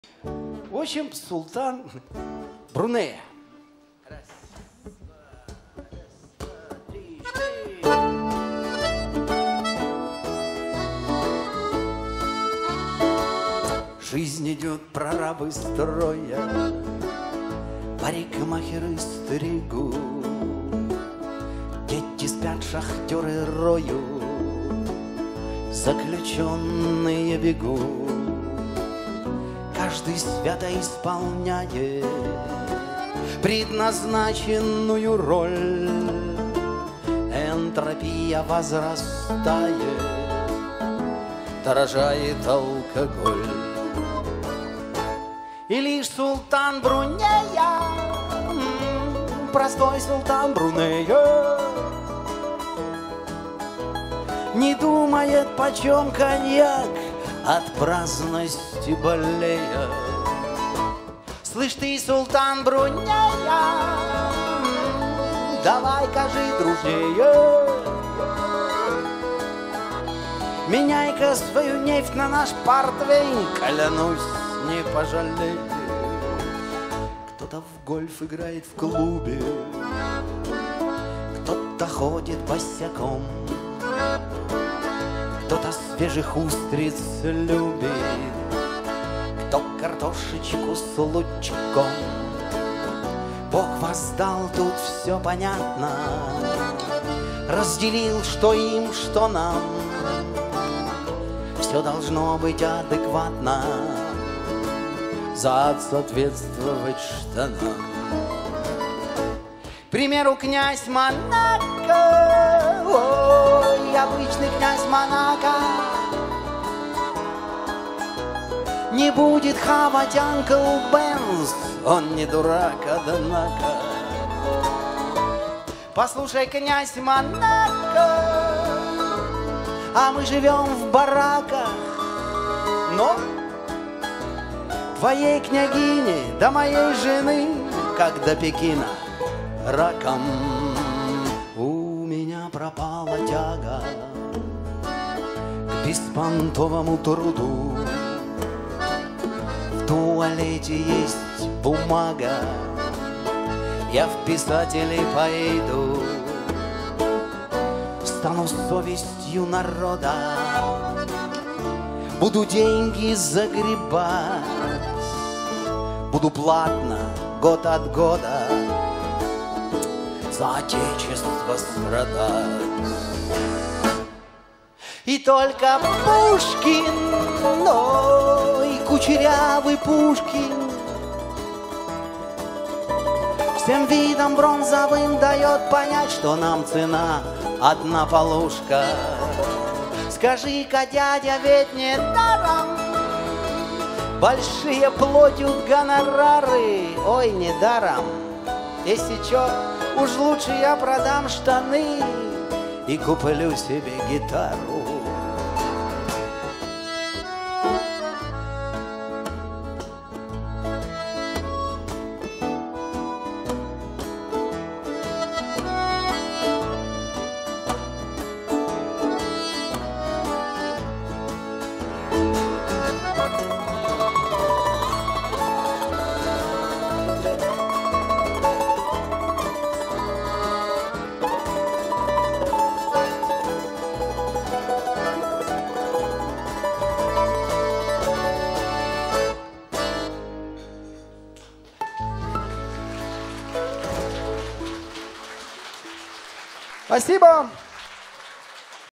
В общем, султан Брунея. Жизнь идет прорабы строя, парикмахеры стригут, дети спят, шахтеры роют, заключенные бегут. Каждый свято исполняет предназначенную роль. Энтропия возрастает, дорожает алкоголь. И лишь султан Брунея, простой султан Брунея, не думает, почем коньяк, от праздности болея. Слышь ты, султан Брунея, давай-ка жить дружнее. Меняй-ка свою нефть на наш портвейн, клянусь, не пожалею. Кто-то в гольф играет в клубе, кто-то ходит босиком, кто-то свежих устриц любит, кто картошечку с лучком. Бог воздал, тут все понятно, разделил, что им, что нам. Все должно быть адекватно, зад соответствовать штанам. К примеру, князь Монако, ой, обычный князь Монако, не будет хавать Uncle Ben's, он не дурак, однако. Послушай, князь Монако, а мы живем в бараках, но твоей княгини до моей жены, как до Пекина, раком. У меня пропала тяга к беспонтовому труду. В туалете есть бумага, я в писатели пойду. Стану совестью народа, буду деньги загребать, буду платно год от года за отечество страдать. И только Пушкин, ой, кучерявый Пушкин, всем видом бронзовым дает понять, что нам цена одна полушка. Скажи-ка, дядя, ведь не даром большие платят гонорары. Ой, не даром. Если чё, уж лучше я продам штаны и куплю себе гитару. Спасибо.